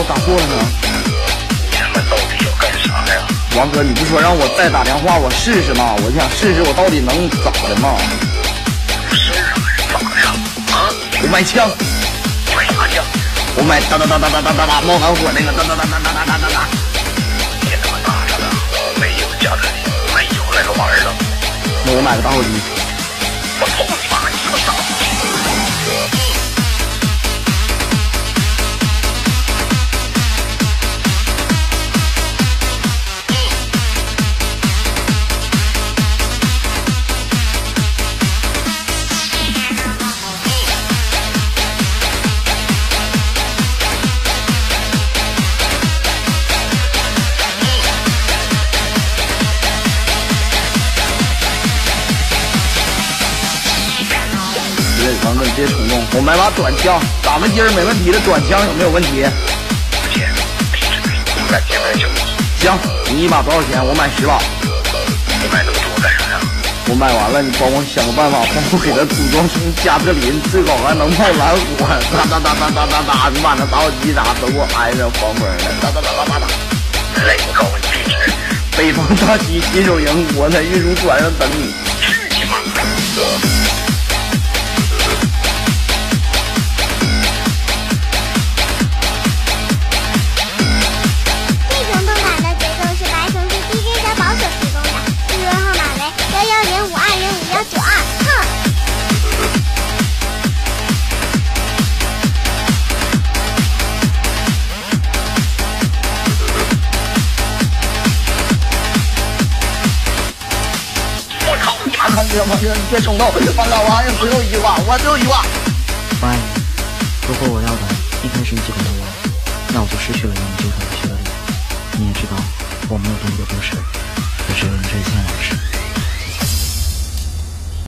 我打错了呢？ 你他妈到底要干啥呀？ 王哥，你不说让我再打电话我试试吗？我想试试我到底能咋的嘛？ 有事啊？咋的呀？啊？ 我买枪。 买啥枪？ 我买哒冒蓝火那个哒。 别他妈打着了，我没有加特林，没有那个玩意儿了。 那我买个打火机。 我操你妈！你他妈傻逼！ 王哥，你别冲动，我买把短枪，打闷筋儿没问题的，短枪有没有问题？ 不钱，我敢钱买9亿。 行，你一把多少钱？我买10把。 你买那么多干啥呀？ 我买完了，你帮我想个办法，帮我给它组装成加特林，最好还能冒蓝火，哒，你把那打火机啥都给我安上，防风的，哒。 来，我告诉你地址， 北方大旗新手营，我在运输船上等你。 去你妈！ 王哥，你别冲动，王老王，最后一句话，我最后一句话。 我爱你，如果我要的一开始你就给了我，那我就失去了让你纠缠的权利。你也知道我没有动过多事，我只有你这一件往事。